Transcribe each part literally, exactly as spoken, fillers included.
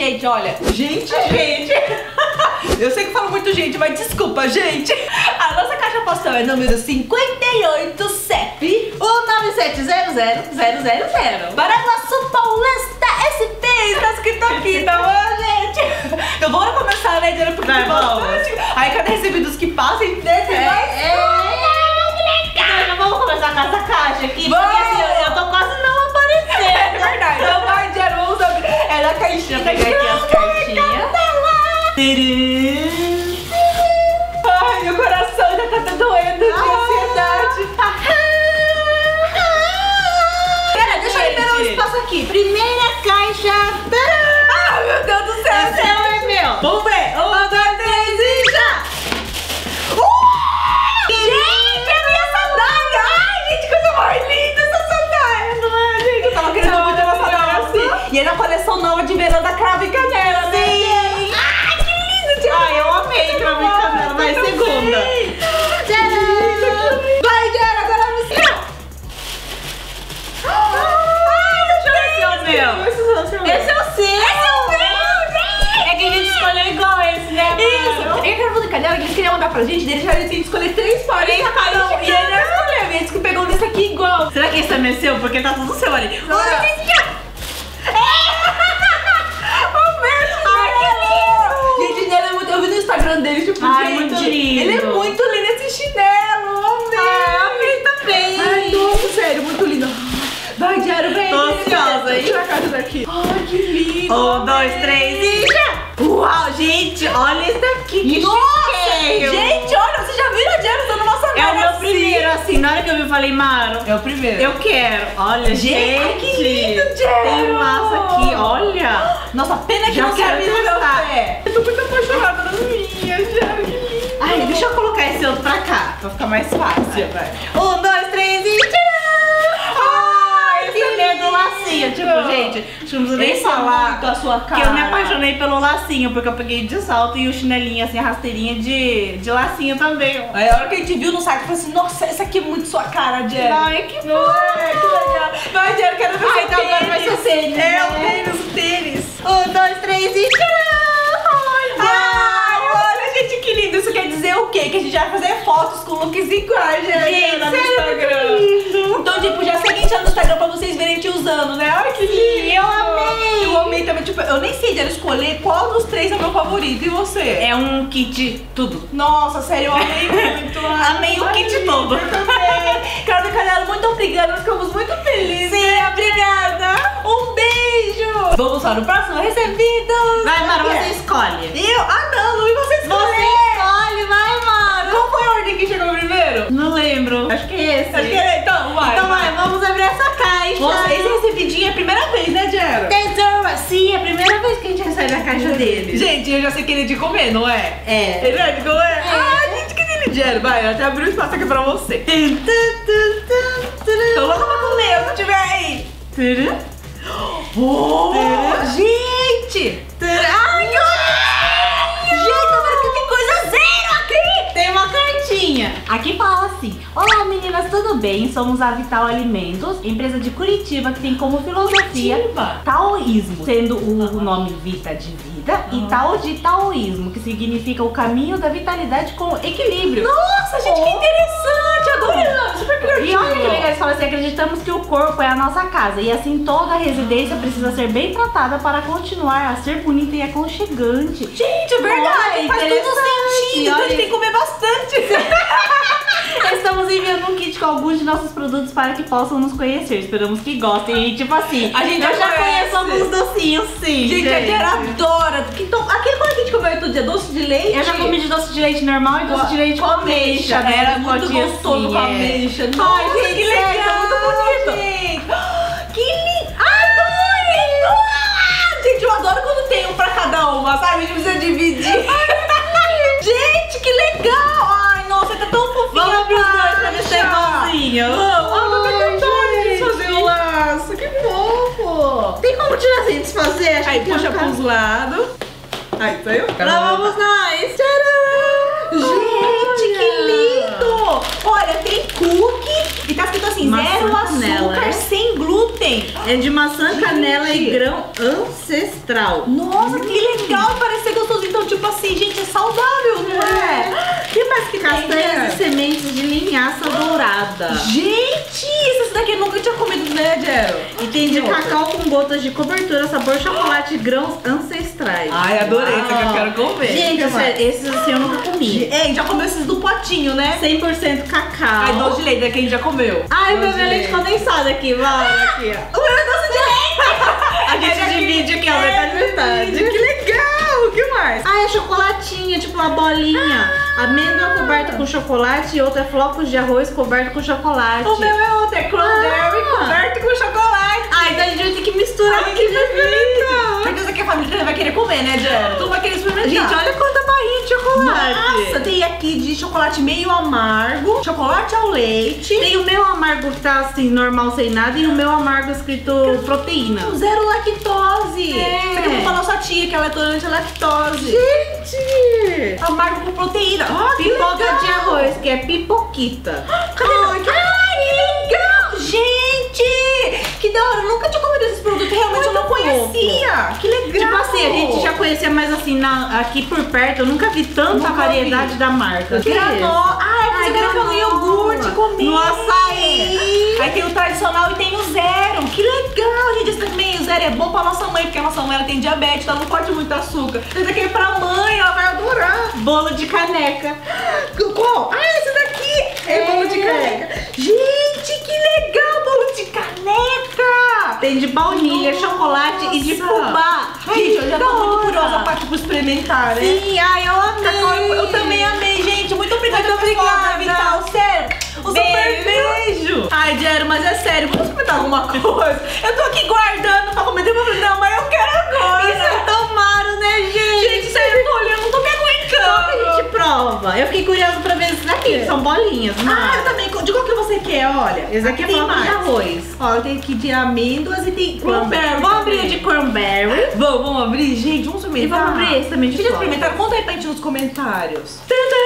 Gente, olha. Gente, gente. Eu sei que falo muito gente, mas desculpa, gente. A nossa caixa postal é número cinquenta e oito C E P um nove sete zero zero zero zero zero. Paraguaçu Paulista S P. Está escrito aqui, tá bom, gente? Então bora começar, né, Diana? Porque tem bastante. Aí cada recebidos que passam, entende? É, é. Então, vamos começar com essa caixa aqui, vamos. Porque assim, eu, eu tô quase não aparecendo. É verdade. Então vai, Diana, vamos abrir. É da caixinha. Deixa eu pegar aqui as cartinhas. Ai, meu coração já tá doendo de ansiedade. Pera, deixa eu liberar o espaço aqui. Primeira caixa. Ai, meu Deus do céu. É seu ou é meu? Vamos ver. Um, dois, três e já. Uh! Gente, é minha sandália. Ai, gente, coisa mais linda essa sandália, não é, gente? Eu tava querendo muito uma sandália assim. E é na coleção nova de verão da Cravo e Canela, né? Sim. Ai, que lindo, Diana. Ai, eu amei Cravo e Canela. Vai, segunda. Vai, Diana, agora você. Esse é o seu! Esse é o meu! É que a gente escolheu igual esse, né? Isso! É que era do Canela que eles queriam mandar pra gente, eles já tinham que escolher três pares pra cada um. E ele não escolheu, e eles que pegou desse aqui igual. Será que esse é meu seu? Porque tá tudo seu ali. Olha! O mesmo! Ai, que lindo! Gente, ele é muito. Eu vi no Instagram dele, tipo, ai, gente. Muito lindo. Ele é muito lindo esse chinelo! Amei! Ah, amei também! Ai, nossa, sério, muito lindo! Vai, Diário, vem! Tô ansiosa, hein? Tira a caixa daqui. Ai, que lindo! Um, dois, três e já! Uau, gente, olha esse daqui, que Nossa! chiqueiro! Gente, olha, você já viu a Diana usando uma sandália? É o meu assim? primeiro, assim, na hora que eu vi eu falei, Maro, É o primeiro. eu quero. Olha, Gente, gente, ai, que lindo, Diana! tem massa aqui, olha! Nossa, pena que Já não quero cabe no meu testar. pé. Eu tô muito apaixonada nas minhas, Diana, que lindo! Ai, deixa eu colocar esse outro pra cá, pra ficar mais fácil. Vai. Um, dois, três e tcharam! Esse é do lacinho, tipo, gente, acho que não preciso nem Esse é falar muito a sua cara. que eu me apaixonei pelo lacinho, porque eu peguei de salto e o chinelinho, assim, a rasteirinha de, de lacinho também. ó. Aí a hora que a gente viu no site, eu falei assim, nossa, esse aqui é muito sua cara, Diana. Ai, que Não é? Que legal. Vai, Diana, quero ver Ai, seu então agora vai ser tênis, É, o né? tênis, o tênis. Um, dois, três e tcharam! Ai, olha, gente, que lindo. Isso quer dizer o quê? Que a gente vai fazer fotos com looks iguais, Diana, Gente, no sério, Instagram. muito lindo. Então, tipo, já segue a gente lá no Instagram pra vocês verem te usando, né? Ai, que lindo. eu amei. Eu amei também, tipo, eu nem sei, Diana, escolher qual dos três é o meu favorito. E você? É um kit tudo. Nossa, sério, eu amei muito. Ai, Amei o ai, kit lindo, todo. eu também. Carol e Canela, muito obrigada. Nós ficamos muito felizes. Sim, obrigada. Um beijo. Vamos para o próximo recebidos. Vai, Maro, você escolhe. Eu? Ah, não, não. E você escolhe. Você escolhe, vai, Maro. Qual foi a ordem que chegou primeiro? Não lembro. Acho que é esse. Acho que é, então, vai. Então vai, vamos abrir essa caixa. Nossa, esse recebidinho é a primeira vez, né, Jero? Tesoura. Sim, é a primeira vez que a gente recebe a caixa dele. Gente, eu já sei que ele é de comer, não é? É. Ele é de comer? Ai, gente, que delícia. Jero, vai, eu até abri o espaço aqui pra você. Tô louca pra comer, se tiver aí. Oh, gente! Ai, que horrível! Gente, tá vendo que tem coisa zero aqui? Tem uma cartinha. Aqui fala assim: olá meninas, tudo bem? Somos a Vital Alimentos, empresa de Curitiba que tem como filosofia Curitiba? taoísmo, sendo o nome Vita de vida e Tao de taoísmo, que significa o caminho da vitalidade com equilíbrio. Nossa, gente, que interessante! Adorei, super criativo. E olha que legal, eles falam assim: acreditamos que o corpo é a nossa casa e assim toda a residência precisa ser bem tratada para continuar a ser bonita e aconchegante. Gente, é verdade, Olha, faz tudo interessante. sentido, então a Olha gente tem que comer bastante. Estamos enviando um kit com alguns de nossos produtos para que possam nos conhecer. Esperamos que gostem. E tipo assim, A gente eu já já conheço conhece. alguns docinhos, sim. Gente, a Jera adora. Então, aquele quando a gente comeu outro dia, doce de leite. Eu já comi de doce de leite normal e doce de leite com ameixa. né? Era muito Potinho gostoso assim, com é. ameixa. Nossa, Ai, gente, que legal, sério, muito bonito. gente. Que lindo. Adoro! Ah, gente, eu adoro quando tem um pra cada uma, sabe? A gente precisa dividir. Gente, que legal. Ai, nossa, tá tão fofinho. Vamos abrir os dois pra a ver se é caixa. igualzinho. Vamos, ah, tô Ai, com dó de gente. fazer o laço. Que fofo. Tem como tirar sem desfazer? Acho Aí que puxa tem um pros lados. Aí, saiu? Lá vamos nós. Tcharam! Gente, que lindo! Olha, tem cookie e tá escrito assim, Maçã zero açúcar, canela. sem glúten. É de maçã, gente, canela e grão ancestral. Nossa, que legal, parece ser gostoso. Então, tipo assim, gente, é saudável, não é? O que mais que tem? Castanhas e sementes de linhaça dourada. Gente, isso daqui eu nunca tinha comido, né, Jero? E tem de cacau com gotas de cobertura, sabor chocolate e grãos ancestrais. Ai, adorei, isso aqui eu quero comer. Gente, sério, esses assim eu nunca comi. Ei, já comeu esses do potinho, né? cem por cento cacau. Ai, doce de leite, daqui a gente já comeu. Ai, meu meu leite condensado aqui, vai. Aqui, ó. O meu é doce de leite! A gente é divide aqui, ó, é metade, metade. Que legal! O que mais? Ah, é chocolatinha, tipo uma bolinha. Ah. Amêndoa coberta com chocolate e outra é flocos de arroz coberto com chocolate. O meu é outro, é cranberry ah. coberto com chocolate. Ah, então a gente vai ter que misturar aqui. Que legal! Certeza que a família vai querer comer, né, Jero? Tu vai querer experimentar. Gente, olha quanta barrinha de chocolate. Nossa, tem aqui de chocolate meio amargo, chocolate ao leite. Tem o meu amargo que tá assim, normal, sem nada, e o meu amargo escrito proteína. Zero lactose. É. Isso aqui eu vou falar sua tia, que ela é tolerante à lactose. Gente! Amargo com proteína. Oh, pipoca legal. De arroz, que é pipoquita. Cadê? Ai, que... Ai, que legal! Gente! Que da hora, eu nunca tinha comido esses produtos, realmente muito eu não conhecia. Fofo. Que legal! Tipo assim, a gente já conhecia, mas assim, na, aqui por perto, eu nunca vi tanta nunca variedade vi. Da marca. Granola. Ah, você quer no iogurte comer. No açaí. Aí tem o tradicional e tem o zero. Que legal, gente. Esse também, o zero é bom pra nossa mãe, porque a nossa mãe ela tem diabetes, ela não pode muito açúcar. Esse daqui é pra mãe, ela vai adorar. Bolo de caneca. Qual? Ah, esse daqui é, é bolo de caneca. Gente, que legal, bolo de caneca. Tem de baunilha, nossa. Chocolate e de fubá. Gente, eu já tô muito curiosa pra tipo, experimentar, né? Sim, ai, eu amei. Eu, eu também amei, gente. Muito obrigada, muito obrigada, Vital. Sério. Um beijo. super beijo. Ai, Jero, mas é sério, vamos experimentar alguma coisa? Eu tô aqui guardando pra comer. Eu falei, não, mas eu quero agora. Isso é tão maro, né, gente? Gente, sério, eu tô olhando, não tô me aguentando. Qual que a gente prova? Eu fiquei curiosa pra ver esses daqui, que são bolinhas. Ah, eu também. De qual que você quer, olha? Esse aqui tem mais. De arroz. Ó, tem aqui de amêndoas e tem cranberry. Vamos abrir de cranberry. Vamos, vamos abrir, gente, vamos experimentar. E vamos abrir esse também de flocos. Experimentar, conta aí pra gente nos comentários.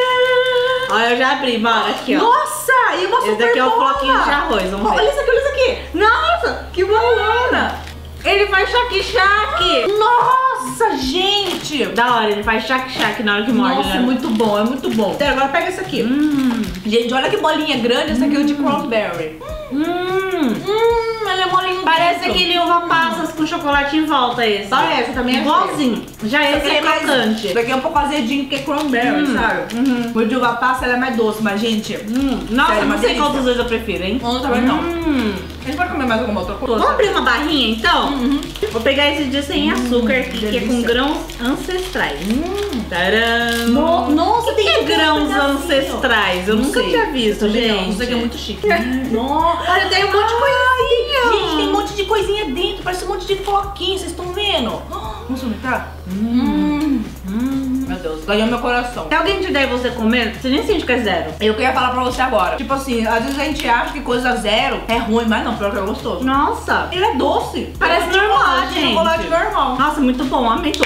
Ó, eu já abri, Mara, aqui, ó. Nossa, e uma super esse daqui é o bola. floquinho de arroz, vamos ver. Olha isso aqui, olha isso aqui. Nossa, que bolona. Ele faz shaque-shaque. Nossa, gente. Da hora, ele faz shaque-shaque na hora que morde. Nossa, né? é muito bom, é muito bom. Então, agora pega esse aqui. Hum. Gente, olha que bolinha grande. Esse aqui é o de cranberry. Hum. Hum, ele é molinho. Parece dentro. aquele uva passas com chocolate em volta esse. Parece, eu também achei. Igualzinho. Já esse é crocante. Esse daqui é um pouco azedinho, porque é cranberry, hum. sabe? Uhum. O de uva passa, ela é mais doce, mas, gente... Hum. Nossa, sério, não sei delícia. qual dos dois eu prefiro, hein? Não, também não. Hum. A gente pode comer mais alguma outra coisa? Vamos abrir uma barrinha, então? Uhum. Vou pegar esse de sem hum, açúcar aqui, delícia. que é com grãos ancestrais. Hum. Tcharam! No, nossa, o que tem é grãos ancestrais? Eu não nunca sei. tinha visto, gente. Isso aqui é muito chique. Nossa, olha, tem um monte de coisinha. Gente, tem um monte de coisinha dentro, parece um monte de floquinho, vocês estão vendo? Vamos experimentar? Hum. Hum. Meu Deus, ganhou meu coração. Se alguém te der e você comer, você nem sente que é zero. Eu queria falar pra você agora. Tipo assim, às vezes a gente acha que coisa zero é ruim, mas não, pior que é gostoso. Nossa. Ele é doce. Parece é normal, chocolate, gente. Chocolate normal. Nossa, muito bom, amei tudo.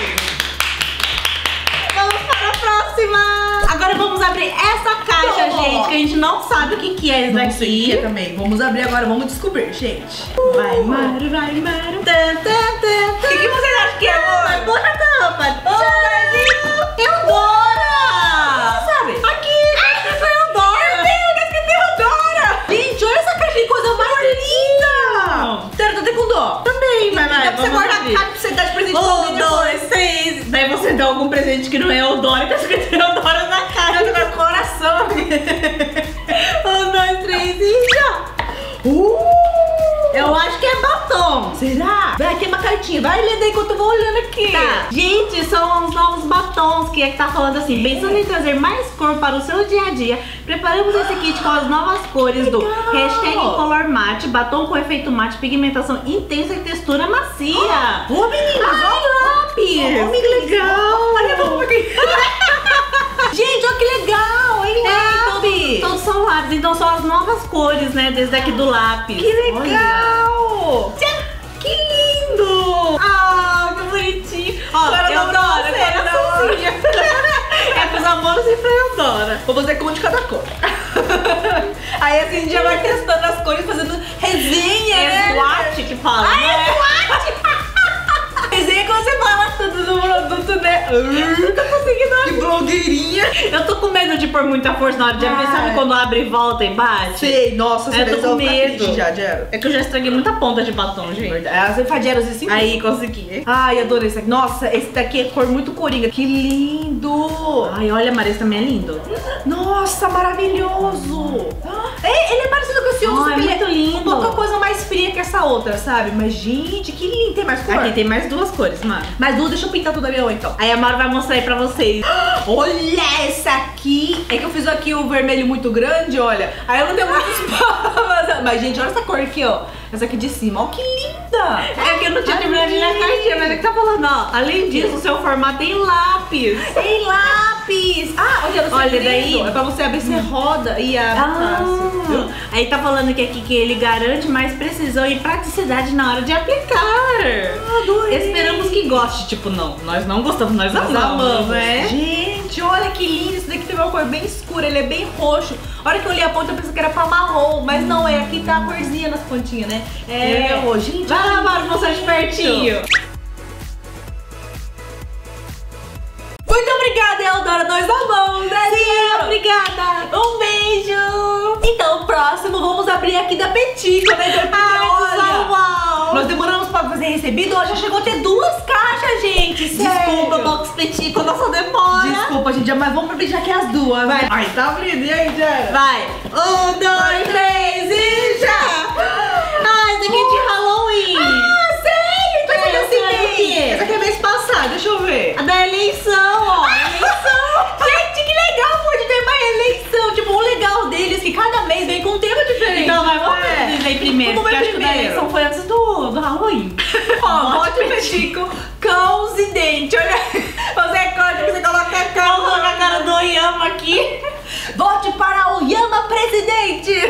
Vamos para a próxima. Agora vamos abrir essa caixa, Toma. gente, que a gente não sabe o que, que é isso Não daqui. sei o que é também. Vamos abrir agora, vamos descobrir, gente. Vai, Maru, vai, Maru. O que, que vocês acham que é, amor? Puxa a tampa. Oh, Eudora! Sabe? Aqui, tá escrito Eudora. Meu Deus, tá escrito Eudora! Gente, olha essa caixa de coisa mais linda! Sério, tô até com dó. Também, vai, vai. Dá pra você guardar a caixa pra você dar de presente pra Um, alguém depois. dois, três. Daí você dá algum presente que não é Eudora e tá escrito Eudora na caixa. Eu tô com o coração. Um, dois, três e já. Uh! Eu acho que é batom. Será? Vai, aqui é uma cartinha. Vai lendo aí enquanto eu vou olhando aqui. Tá. Gente, são os novos batons que é que tá falando assim. Pensando em trazer mais cor para o seu dia a dia, preparamos esse kit com as novas cores Legal. do hashtag Color Matte, batom com efeito mate, pigmentação intensa e textura macia. Ô, oh, meninas, Ai, lápis. Oh, que legal. Olha, vamos aqui. Gente, olha que legal, hein, É, todos são lápis, então são as novas cores, né, desde aqui do lápis. Que legal. Olha. Que lindo. Ah, que bonitinho. Ó, Agora eu não dá adoro, você, eu não. adoro. É pros amores e pra Eudora. Vou fazer com um de cada cor. Aí assim a gente já vai testando as cores, fazendo resenha, É né? swatch que fala, Ah, né? é swatch! Resenha que você fala tudo do produto, né? Uh, tô conseguindo. Que blogueirinha. Eu tô com medo de pôr muita força na hora de abrir. Ai. Sabe quando abre e volta e bate? Sei, nossa, você Eu tô vai com medo. já, Jero. É que eu já estraguei muita ponta de batom, gente. As enfaderas assim. Aí, consegui. Ai, adorei esse aqui. Nossa, esse daqui é cor muito coringa. Que lindo. Ai, olha, Maria, esse também é lindo. Nossa, maravilhoso. É, ele é parecido com esse outro, Ai, só que ele muito é lindo. um pouco coisa mais fria que essa outra, sabe? Mas, gente, que lindo. Tem mais cor? Aqui tem mais duas cores, mano. Mais duas, deixa eu pintar tudo a minha unha, então. Aí a Mara vai mostrar aí pra vocês. Olha essa aqui. É que eu fiz aqui o vermelho muito grande, olha. Aí eu não tenho muitos papas. Mas, gente, olha essa cor aqui, ó. Essa aqui de cima. Ó, que linda. É que eu não tinha terminado de ler a cartinha, mas é que tá falando, ó. Além disso, o seu formato tem lápis. Tem lápis. Ah, olha, no Olha, segredo. daí- É pra você abrir, você roda e abre fácil, viu? Ah, aí tá falando que aqui que ele garante mais precisão e praticidade na hora de aplicar. Adorei. Esperamos que goste. Tipo, não, nós não gostamos, nós, Nós amamos, amamos, né? Gente, olha que lindo. Esse daqui tem uma cor bem escura, ele é bem roxo. A hora que eu olhei a ponta, eu pensei que era pra marrom. Mas não, é aqui tá a corzinha nas pontinhas, né? É. ô, gente. Vai lá, Mara, mostrar de pertinho. Muito obrigada, Eudora. Nós amamos, né? Sim, obrigada. Um beijo. Então, o próximo, vamos abrir aqui da Petico, né? Porque, Ai, olha, uau. nós demoramos pra fazer recebido, ó, já chegou a ter duas caixas, gente. Desculpa, Sério. Box Petit, com a nossa demora. Desculpa, gente, mas vamos abrir já aqui as duas. Vai. Ai, tá abrindo, e aí, Jera? Vai. Um, dois, três e já. Ah, esse aqui é de Halloween. Ah, sério? Então É, essa aqui é essa esse mês. aqui. Essa aqui é mês passado, deixa eu ver. A da eleição, ó. Eleição! Gente, que legal, pode ter uma eleição. Tipo, o legal deles é que cada mês vem com um tema diferente. Então, mas vamos É. ver aí primeiro. Vamos ver porque eu acho que o da primeiro. eleição foi antes do, do Halloween. Ó, bote o Petico, cãos e dente. Olha, você é código, você coloca Vamos cão. colocar a cara do Oyama aqui. Vote para o Yama presidente.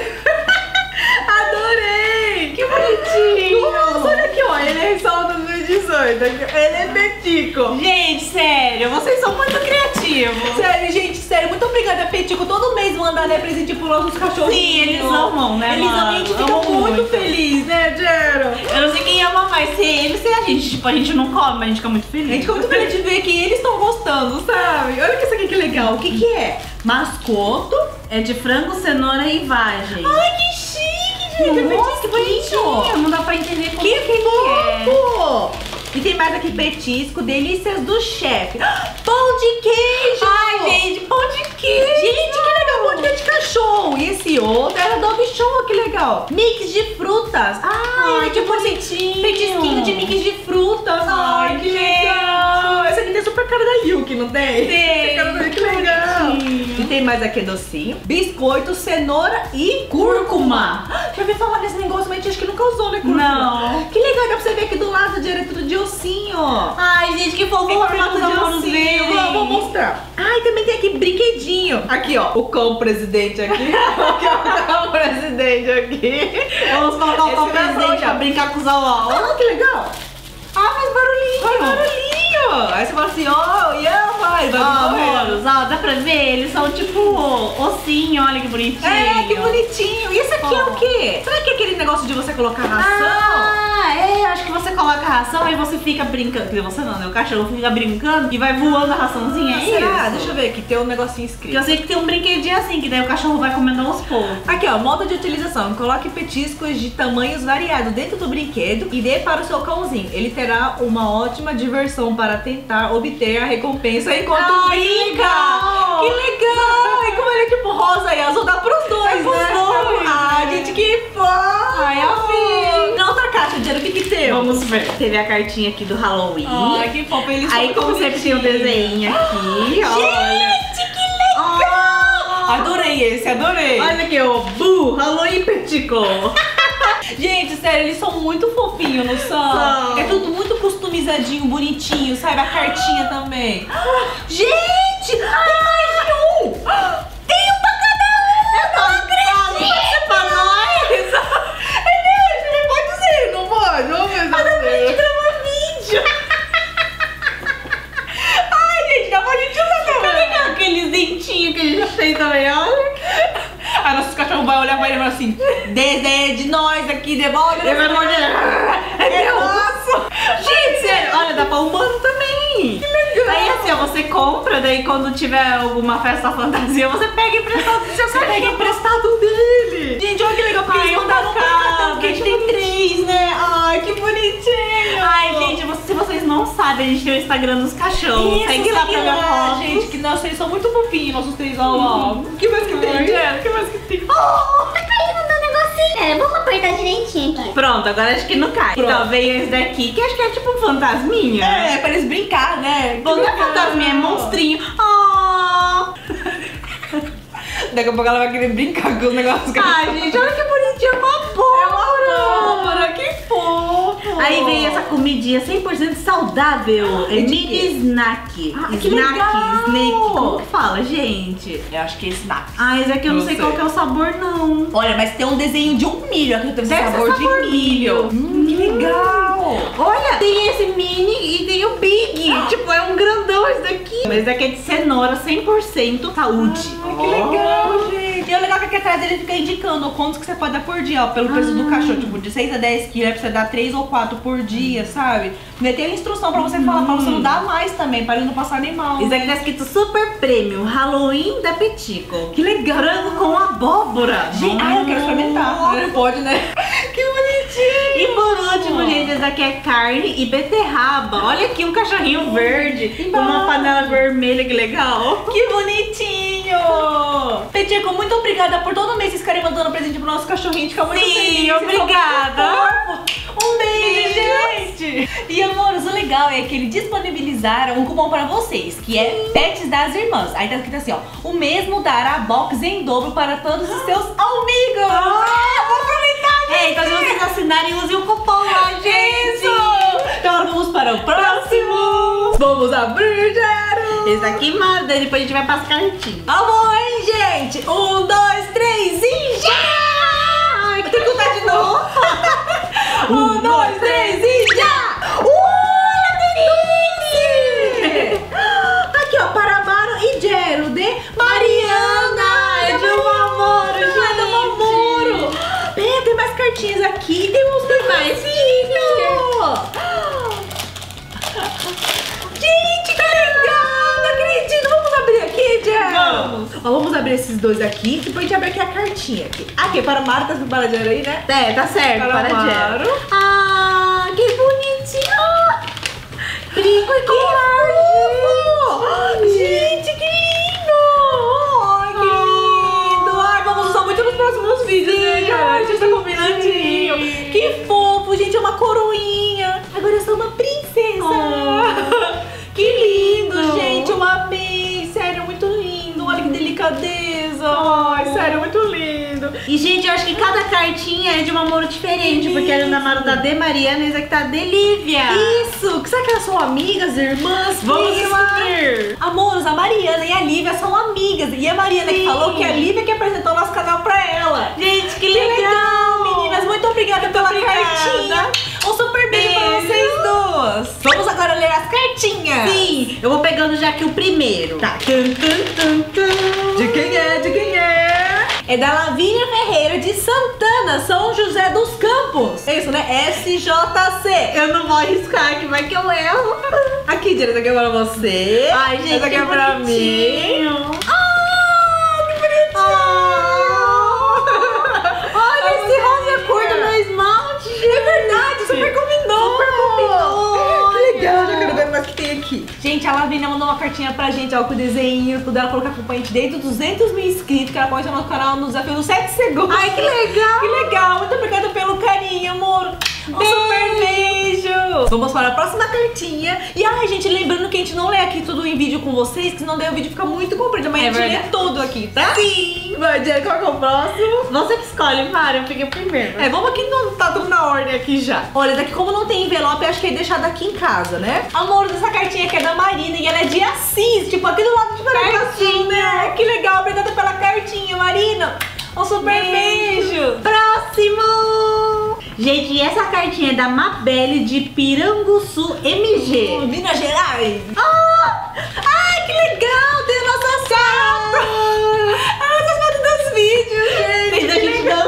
Adorei, que bonitinho. Nossa, olha aqui, ó, eleição dois mil e dezoito. Ele é Petico. Gente, sério, vocês são muito criativos. Sério, gente, sério, muito obrigada, Petico. Todo mês mandar, né, presente pros nossos cachorros. Sim, eles amam, né, Eles amam, a mano? gente fica Amam muito, muito. feliz, né, Jero? Eu não sei quem ama mais, se eles, se a gente. Tipo, a gente não come, mas a gente fica muito feliz. A gente fica muito feliz de ver que eles estão gostando, sabe? Olha que isso aqui que legal. O que que é? Mascoto. É de frango, cenoura e vagem. Ai, que chique, gente. Nossa, que que bonitinho. Não dá pra entender como Que que ele é. fofo! E tem mais aqui petisco, delícias do chefe. Pão de queijo! Ai, gente, pão de queijo. Gente, que legal, pão de queijo de cachorro. E esse outro era dog show, que legal. Mix de frutas. Ai, Ai, que tipo assim, bonitinho. petisquinho de mix de frutas. Ai, Ai, que gente. legal. Essa aqui tem super cara da Yuki, não tem? Tem. Cara da Yuki, que legal. bonitinho. E tem mais aqui docinho. Biscoito, cenoura e cúrcuma. Já ouvi falar desse negócio, mas a gente acho que nunca usou, né, cúrcuma? Não. Que legal, dá pra você ver aqui do lado direito do de ossinho, ó. Ai, gente, que fofo. Tem Vou formato de ossinho. Vou, vou mostrar. Ai, também tem aqui brinquedinho. Aqui, ó, o cão presidente aqui. Aqui, ó, o cão presidente aqui. Vamos colocar o Esse pau vai presidente pra pra brincar com os au-au. Ah, que legal. Ah, faz barulhinho. Faz barulhinho. Aí você fala assim, ó, oh, Yama. E vai Ó, correndo. amores, ó, dá pra ver? Eles são tipo ossinho, olha que bonitinho. É, que bonitinho. E esse aqui é Ó. o quê? Será que é aquele negócio de você colocar ração? Ah, é, acho que você coloca a ração, aí você fica brincando. Quer dizer, você não, né? O cachorro fica brincando e vai voando a raçãozinha, é Será? isso? Deixa eu ver aqui, tem um negocinho Porque escrito. eu sei que tem um brinquedinho assim, que daí o cachorro vai comendo aos poucos. Aqui, ó, modo de utilização. Coloque petiscos de tamanhos variados dentro do brinquedo e dê para o seu cãozinho. Ele terá uma ótima diversão para tentar obter a recompensa enquanto Ai, que brinca. legal. Que legal! E como ele é tipo rosa e azul, dá pros dois, É pros né? dois, Ai, né? gente, que fofo! Ai, amei. Na outra caixa, Diana, o que que tem? Vamos ver. Teve a cartinha aqui do Halloween. Ai, que fofo, eles Aí, são como sempre, tem o bonitinhos. desenho aqui, olha. Gente, que legal! Adorei esse, adorei. Olha aqui, ó. Bu, Halloween Petico. Gente, sério, eles são muito fofinhos, não são? São. É tudo muito customizadinho, bonitinho, sabe? A cartinha também. Gente, tem mais de um! Tem um pra cada um! Eu não acredito! Pra nós. Ele pode ser, não pode? Vamos ver se Pra eu gravar vídeo. Ai, gente, dá pra gente usar Tá também. legal aqueles dentinhos que a gente já fez também, olha. Aí nossos cachorros vão olhar e vai lembrar assim, desenho de nós aqui, devolve. Ele vai morder. É nosso. Gente, sério, olha, dá pra humano também. Que legal. Aí assim, ó, você compra, daí quando tiver alguma festa fantasia, você pega emprestado do seu Você pega emprestado dele. Gente, olha que legal, porque Ai, eles mandaram um pra cada um, porque a gente tem três, né? Ai, que bonitinho. Ai, gente, você- se vocês não sabem, a gente tem o Instagram dos cachorros. Isso, Segue lá pra ver foto. gente, que nossos três são muito fofinhos, nossos três, ó lá. O que mais que tem, Jé? O que mais que tem? Oh, tá caindo meu negocinho. É, vamos apertar direitinho aqui. Pronto, agora acho que não cai. Pronto. Então veio esse daqui, que acho que é tipo um fantasminha. É, pra eles brincar, né? Bom, não é fantasminha, é monstrinho. Oh. Daqui a pouco ela vai querer brincar com os negócios que Ai, gente, olha que bonitinho, é uma abóbora. Abóbora, que fofo. Aí vem essa comidinha cem por cento saudável. É de mini quê? snack. Ah, que snack, legal. snake. Como que fala, gente? Eu acho que é snack. Ah, esse aqui eu não, Não sei sei. qual que é o sabor, não. Olha, mas tem um desenho de um milho aqui, tem Deve ser sabor, sabor de milho. milho. Hum, que legal. Olha, tem esse mini e tem o big. Tipo, é um grandão esse daqui. Mas esse daqui é de cenoura, cem por cento saúde. Ai, que legal, gente. E o legal é que aqui atrás ele fica indicando quantos que você pode dar por dia, ó, pelo peso do cachorro. Tipo, de seis a dez quilos, é pra você dar três ou quatro por dia, sabe? E tem a instrução pra você falar, pra você não dar mais também, pra ele não passar animal. Esse aqui tá escrito Super Premium, Halloween da Petico. Que legal. Frango com abóbora. Gente, ah, eu quero experimentar. Não pode, né? Que bonitinho. E por último, gente, esse daqui é carne e beterraba. Olha aqui um cachorrinho verde com uma panela vermelha, que legal. Que bonitinho! Petico, muito obrigada por todo mês vocês ficarem mandando presente pro nosso cachorrinho. Fica muito Sim, feliz. obrigada. Um beijo, gente! E amores, o legal é que eles disponibilizaram um cupom para vocês, que é Pets das Irmãs. Aí tá escrito assim, ó, o mesmo dará box em dobro para todos os seus amigos. Ah, vou aproveitar, gente! É, então se vocês assinarem, usem o cupom lá, gente. Isso! Então agora vamos para o próximo. Vamos abrir, Jero! Esse aqui manda, depois a gente vai pras cartinhas. Amor, hein, gente? Um, dois, três e já! Ai, tem que contar de novo? Um, dois, três e já! Uh, delícia! Aqui, ó, para Amaro e Jero de Mariana! É de um amor, gente! É de um amor! Pera, tem mais cartinhas aqui, tem uns dois Gente, que legal! Não acredito! Vamos abrir aqui, Jero? Vamos. Ó, vamos abrir esses dois aqui, depois a gente abre aqui a cartinha. Aqui, aqui para Amaro, tá para a Jero aí, né? É, tá certo, Para para, Amaro. Jero. Ah, que bonitinho! Brinco e fofo! Gente, que lindo! Ai, que lindo! Ai, vamos usar muito nos próximos vídeos, né, gente? A gente tá combinandinho. Que fofo, gente, é uma coroinha. Agora eu sou uma princesa. Oh. Que lindo, gente, eu amei. Sério, muito lindo. Olha que delicadeza. Ai, sério, muito lindo. E, gente, eu acho que cada cartinha é de um amor diferente, porque a da Maru tá de Mariana e essa aqui tá de Lívia. Isso! Será que elas são amigas, irmãs? Vamos Prima? descobrir. Amores, a Mariana e a Lívia são amigas. E a Mariana que Sim. falou que a Lívia que apresentou o nosso canal pra ela. Gente, que, Que legal, meninas. Muito obrigada pela obrigada. cartinha. Um super beijo pra Beijo. vocês duas. Vamos agora ler as cartinhas. Sim, eu vou pegando já aqui o primeiro. Tá. Tum, tum, tum, tum. De quem é? De quem é? É da Lavínia Ferreira de Santana, São José dos Campos. É isso, né? S J C. Eu não vou arriscar, que vai que eu erro. Aqui, Jana, essa aqui é pra você. Ai, gente, essa aqui que é pra mim. bonitinho. Ah, que bonitinho. Olha, esse rosa é cor do meu esmalte, gente. É verdade, super combinou. Super combinou. Que legal, já quero ver mais o que tem aqui. Gente, a Lavínia mandou uma cartinha pra gente, ó, com o desenho, tudo. Ela falou que acompanha a gente desde os duzentos mil inscritos, que ela pode no nosso canal no desafio dos sete segundos. Ai, que legal. Que legal, muito obrigada pelo carinho, amor. Um super beijo. Vamos para a próxima cartinha. E ai, gente, lembrando que a gente não lê aqui tudo em vídeo com vocês, que senão daí o vídeo fica muito comprido. Mas É a gente verdade. lê tudo aqui, tá? Sim. Vai, Jana, qual que é o próximo? Você que escolhe, Mari, eu peguei o primeiro. É, vamos aqui, não tá tudo na ordem aqui já. Olha, daqui como não tem envelope, eu acho que é deixado aqui em casa, né? Amor, essa cartinha aqui é da Marina e ela é de Assis, tipo aqui do lado de Paraguaçu, né? Que legal, obrigada pela cartinha, Marina. Um super beijo. Próximo! Gente, e essa cartinha é da Mabelle de Piranguçu, M G. Minas Gerais. Ah! Ai, que legal, tem a nossa foto. A nossa foto dos vídeos, gente. Tem da que gente legal.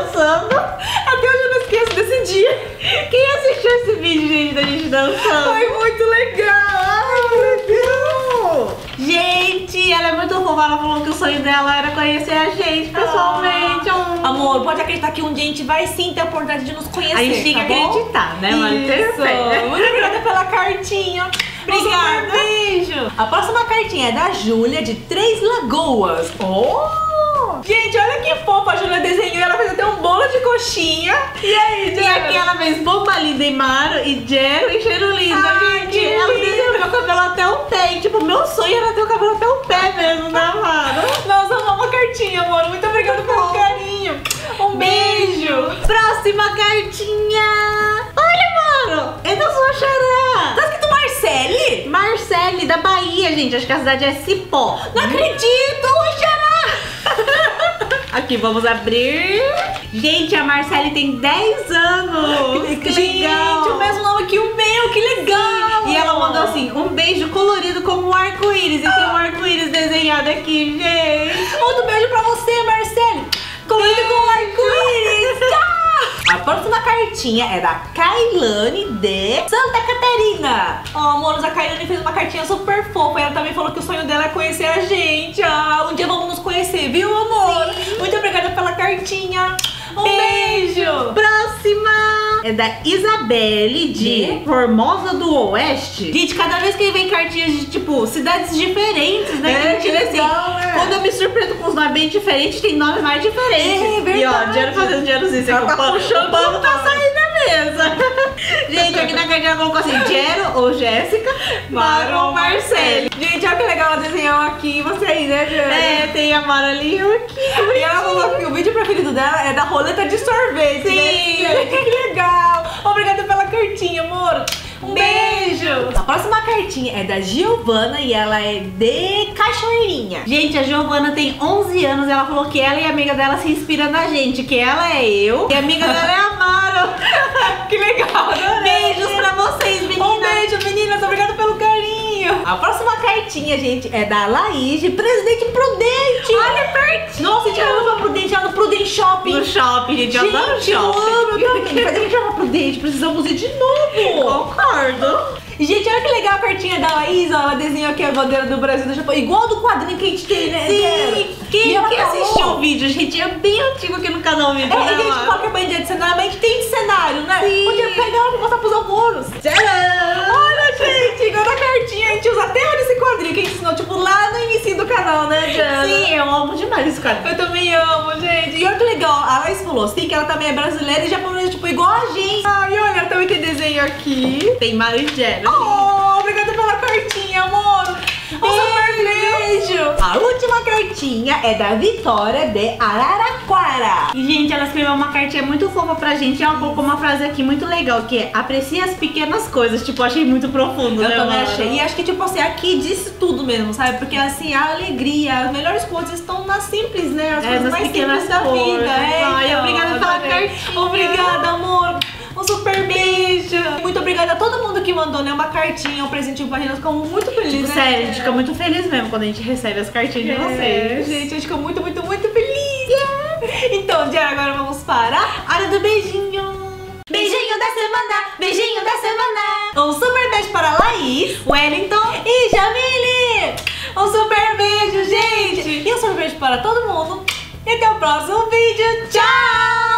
sonho dela era conhecer a gente pessoalmente. Ah. Amor, pode acreditar que um dia a gente vai sim ter a oportunidade de nos conhecer. A gente tem que tá bom? acreditar, né, Mari? Isso. Muito obrigada pela cartinha. Obrigada. Um beijo. A próxima cartinha é da Júlia, de Três Lagoas. Oh! Gente, olha que fofa. A Júlia desenhou e ela fez até um bolo de coxinha. E aí, E aqui ela fez Bomba Linda e Maro e Jero e Cheiro Lindo. Ai, Gente, que ela lindo. desenhou meu cabelo até o pé. E, tipo, meu sonho era ter o cabelo até o pé mesmo, né, Maro? Nós amamos a cartinha, amor. Muito obrigada pelo carinho. Um beijo. Próxima cartinha. Olha, Maro, é da sua xará. Tá escrito Marcele? Marcele, da Bahia, gente. Acho que a cidade é Cipó. Não acredito, xará. Aqui, vamos abrir. Gente, a Marcele tem dez anos. Que, Que gente, legal. o mesmo nome que o meu. Que legal. E ela mandou assim, um beijo colorido como um arco-íris. E tem um arco-íris desenhado aqui, gente. Outro beijo pra você, Marcele. Colorido com um arco-íris. Tchau. A próxima cartinha é da Kailane de Santa Catarina. Ó, oh, amor, a Kailane fez uma cartinha super fofa. Ela também falou que o sonho dela é conhecer a gente. Ah, um dia vamos nos conhecer, viu, amor? Sim. Muito obrigada pela cartinha. Um beijo. beijo. Próxima é da Isabelle de, de Formosa do Oeste. Gente, cada vez que vem cartinhas de, tipo, cidades diferentes, né? É, que legal, assim, né? Quando eu me surpreendo com os nomes bem diferentes, tem nomes mais diferentes. É, verdade. E ó, dinheiro fazendo dinheirozinho. Você tá tá puxando, o pano tá saindo da mesa. Gente, aqui na cartinha colocou assim, Jero ou Jéssica, Maro ou Marcele. Gente, olha que legal ela desenhou aqui. Você aí, né, Jana? É, tem a Mara ali e eu aqui. E ela falou que o vídeo preferido dela é da roleta de sorvete. Sim. Né? Que legal. Obrigada pela cartinha, amor. Um beijo. beijo. A próxima cartinha é da Giovana e ela é de Cachoeirinha. Gente, a Giovana tem onze anos e ela falou que ela e a amiga dela se inspiram na gente. Que ela é eu e a amiga dela é a Mara. Que legal. Beijos pra vocês, meninas. Um beijo, meninas. Obrigada pelo carinho. A próxima cartinha, gente, é da Laís de Presidente Prudente. Olha, pertinho. Nossa, a gente ama Prudente, ela no Prudente Shopping. No shopping, gente. Eu adoro Gente, eu shopping. amo, eu também. Mas a gente ama Prudente, precisamos ir de novo. Concordo. Gente, olha que legal a cartinha da Laís, ó, ela desenhou aqui a bandeira do Brasil e do Japão, igual do quadrinho que a gente tem, né? Sim, quem, ela quem falou. assistiu o vídeo, gente, é bem antigo aqui no canal vídeo, É, né, a gente Mara? fala que é bandeira de cenário, mas a gente tem de cenário, né? Sim. Podia pegar ela pra mostrar pros alunos. Tcharam! Olha, gente, igual na cartinha, a gente usa até olha esse quadrinho que a gente ensinou, tipo, lá no início do canal, né, Jana? Sim, eu amo demais esse quadrinho. Eu também amo, gente. E olha que legal, a Laís falou assim que ela também é brasileira e japonesa, tipo, igual a gente. Ai, olha, ela também tem desenho aqui. Tem Mara e Jero. Oh, obrigada pela cartinha, amor. Um super beijo. A última cartinha é da Vitória de Araraquara. E, gente, ela escreveu uma cartinha muito fofa pra gente. E ela colocou uma frase aqui muito legal, que é: aprecie as pequenas coisas. Tipo, eu achei muito profundo, Eu né, também Mara? achei. E acho que, tipo assim, aqui disse tudo mesmo, sabe? Porque, assim, a alegria, as melhores coisas estão nas simples, né? As É, coisas nas mais pequenas simples da coisas. vida. É, Ai, então, obrigada pela adorei. cartinha. Obrigada, amor. Um super beijo. Muito obrigada a todo mundo que mandou, né? Uma cartinha, um presentinho pra gente. Nós ficamos muito felizes, né? Sério, a gente fica muito feliz mesmo quando a gente recebe as cartinhas de É, vocês. gente, a gente ficou muito, muito, muito feliz. Yeah. Então, Diana, agora vamos para a hora do beijinho. Beijinho da semana, beijinho da semana. Um super beijo para a Laís, Wellington e Jamile. Um super beijo, gente. E um super beijo para todo mundo. E até o próximo vídeo. Tchau!